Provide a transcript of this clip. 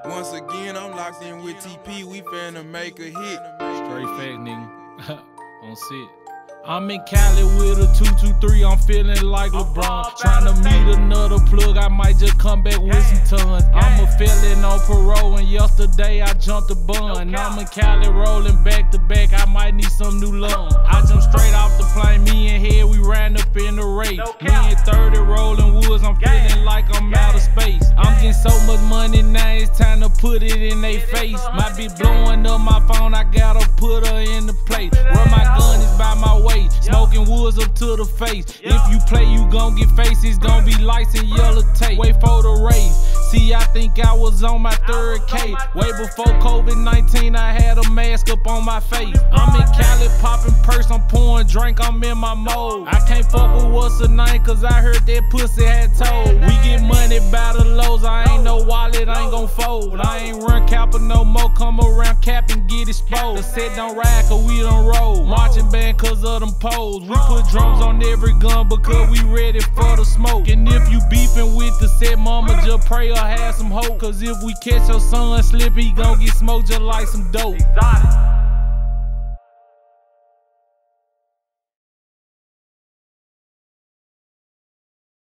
Once again, I'm locked in with TP, we finna make a hit. Straight fact, nigga. On sit. I'm in Cali with a 223, I'm feeling like LeBron. Tryna meet another plug, I might just come back with some tons. I'm a felon on parole, and yesterday I jumped a bun. I'm in Cali rolling back to back, I might need some new lungs. I jumped straight off the plane, me and Head, we ran up in the race. Me and 30 rolling woods, I'm feeling like I'm out of space. I'm getting so much money now, it's time to put it in they face. Might be blowing up my phone, I gotta put her in the place. Where my gun is by my waist. Smoking woods up to the face. If you play, you gon' get faces. Gon' be lights and yellow tape. Wait for the race. See, I think I was on my 3rd K. Way before COVID-19, I had a mask up on my face. I'm in Cali popping purse, I'm pouring drink, I'm in my mode. I can't fuck with what's the name, cause I heard that pussy had told. We get money by the lows, I ain't no wallet, I ain't gon' fold. I ain't run Kappa no more, come around cap and get exposed. The set don't ride, cause we don't roll. Marching band cause of them poles. We put drums on every gun because we ready for the smoke. And if you beefing with the set, mama just pray or have some hope. Cause if we catch your son slipping, he gon' get smoked just like some dope.